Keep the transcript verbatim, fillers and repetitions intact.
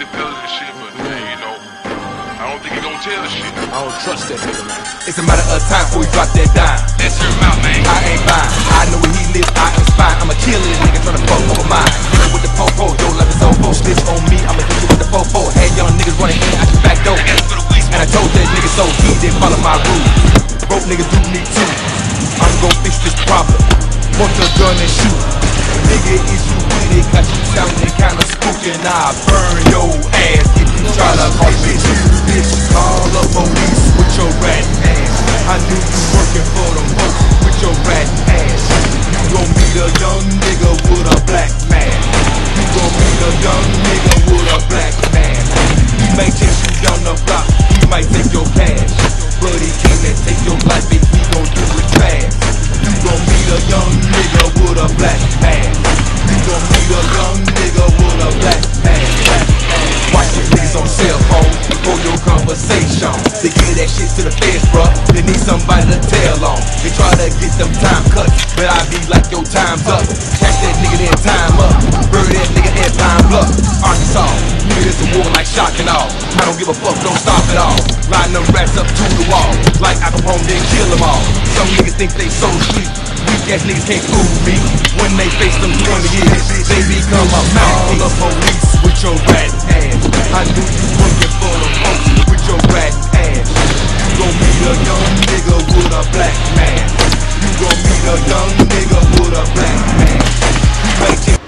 really feeling this shit, but man, you know, I don't think he gonna tell the shit. I don't trust that nigga, man. It's a matter of time before we drop that dime. Let's hear him out, man. I ain't buying. I know where he lives, I am spine. I'ma kill this nigga tryna fuck over mine. Hit it with the po-po, yo, like it's O-Fo. Snitch on me, I'ma hit you with the fo-fo. Had young niggas running in out the back door. And I told that nigga so he didn't follow my rules. Broke niggas do me too. I'm gon' fix this problem. Want the gun and shoot. Nigga, is you with it? Cause you sounding kinda spooky. And I'll burn your ass if you tryna call bitch. Bitch, call the police with your rat ass. I knew you working for them folks with your rat ass. You gon' meet a young nigga with a black man. You gon' meet a young nigga with a black man. He may chase you down the block, he might take your cash, but he can't take your life if he gon' do it fast. You gon' meet a young nigga with a black man. You gon' meet a young nigga with a black man. Watch these niggas on cell phones for your conversation. They give that shit to the feds, bruh. They need somebody to tell on. They try to get them time cuts, but I be like, your time's up. Catch that nigga, then time up. Bury that nigga, then time up. Arkansas, nigga, this a war like shock and all. I don't give a fuck, don't stop at all. Line them rats up to the wall, like Al Capone, then kill them all. Some niggas think they so sweet. Weak ass niggas can't fool me. When they face them twenty years, they become a man. The police with your rat ass. I knew you working for the folks with your rat ass. You gon' meet a young nigga with a black man. You gon' meet a young nigga with a black man. You ain't